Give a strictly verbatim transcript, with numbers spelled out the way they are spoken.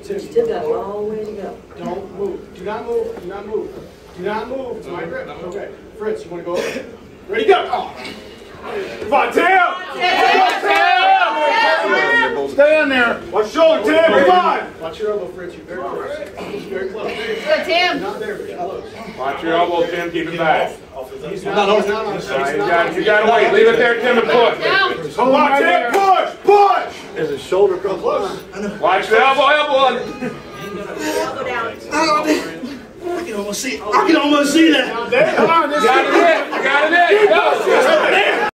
Tim, Still got a long way to go. don't move. Do not move. Do not move. Do not move. It's my grip. Okay. Fritz, you want to go over? Ready, go! Oh. Come on, Tim! Tim! Stay in there. Watch your shoulder, Tim. Come on. Watch your elbow, Fritz. You're very close. He's very close. Good, Tim. Not there, but you're close. Watch your elbow, Tim. Keep it back. He's not, he's not on the Right, you got, you got to wait. Leave it there, Tim, and push. Come on, Tim. Push. Push. Is his shoulder come close? Watch the elbow, elbow. Elbow down. I can almost see. I can almost see that. Come on, this You got it in. You got it in. Go.